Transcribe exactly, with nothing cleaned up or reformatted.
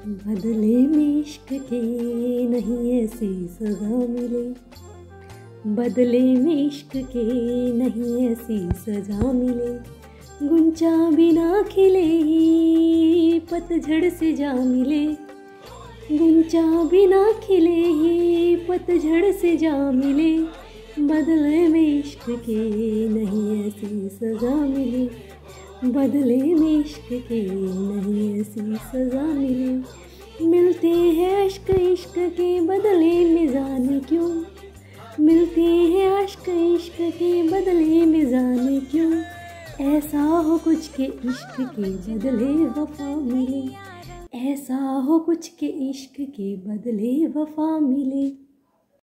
बदले में इश्क के नहीं ऐसी सजा मिले, बदले में इश्क के नहीं ऐसी सजा मिले। गुंचा बिना खिले ही पतझड़ से जा मिले, गुंचा बिना खिले ही पतझड़ से जा मिले। बदले में इश्क के नहीं ऐसी सजा मिले, बदले में इश्क के नहीं ऐसी सजा मिले। मिलते हैं अश्क इश्क के बदले में जाने क्यों, मिलते हैं अश्क इश्क के बदले में जाने क्यों। ऐसा हो कुछ के इश्क के बदले वफा मिले, ऐसा हो कुछ के इश्क के बदले वफा मिले।